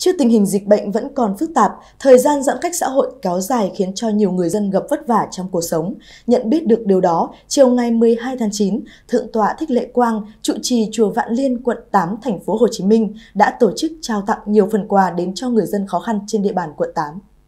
Trước tình hình dịch bệnh vẫn còn phức tạp, thời gian giãn cách xã hội kéo dài khiến cho nhiều người dân gặp vất vả trong cuộc sống. Nhận biết được điều đó, chiều ngày 12 tháng 9, Thượng tọa Thích Lệ Quang, trụ trì chùa Vạn Liên, quận 8, thành phố Hồ Chí Minh đã tổ chức trao tặng nhiều phần quà đến cho người dân khó khăn trên địa bàn quận 8.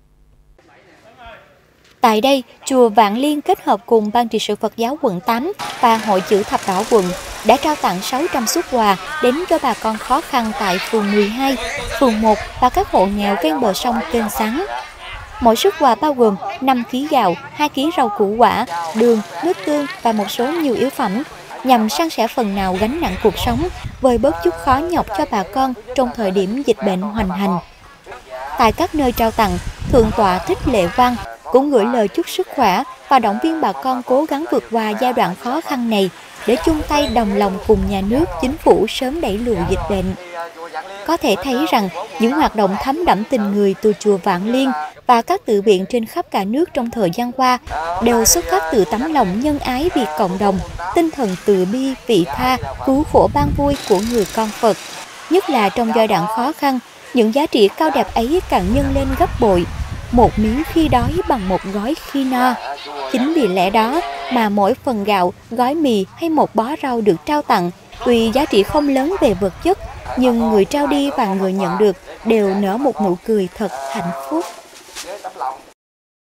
Tại đây, chùa Vạn Liên kết hợp cùng Ban trị sự Phật giáo quận 8 và Hội Chữ Thập Đỏ quận đã trao tặng 600 suất quà đến cho bà con khó khăn tại phường 12, phường 1 và các hộ nghèo ven bờ sông kênh Sáng. Mỗi suất quà bao gồm 5 kg gạo, 2 kg rau củ quả, đường, nước tương và một số nhu yếu phẩm nhằm san sẻ phần nào gánh nặng cuộc sống, vơi bớt chút khó nhọc cho bà con trong thời điểm dịch bệnh hoành hành. Tại các nơi trao tặng, Thượng tọa Thích Lệ Quang cũng gửi lời chúc sức khỏe và động viên bà con cố gắng vượt qua giai đoạn khó khăn này để chung tay đồng lòng cùng nhà nước, chính phủ sớm đẩy lùi dịch bệnh. Có thể thấy rằng những hoạt động thấm đẫm tình người từ chùa Vạn Liên và các tự viện trên khắp cả nước trong thời gian qua đều xuất phát từ tấm lòng nhân ái vì cộng đồng, tinh thần từ bi, vị tha, cứu khổ ban vui của người con Phật. Nhất là trong giai đoạn khó khăn, những giá trị cao đẹp ấy càng nhân lên gấp bội. Một miếng khi đói bằng một gói khi no. Chính vì lẽ đó mà mỗi phần gạo, gói mì hay một bó rau được trao tặng, tuy giá trị không lớn về vật chất, nhưng người trao đi và người nhận được đều nở một nụ cười thật hạnh phúc.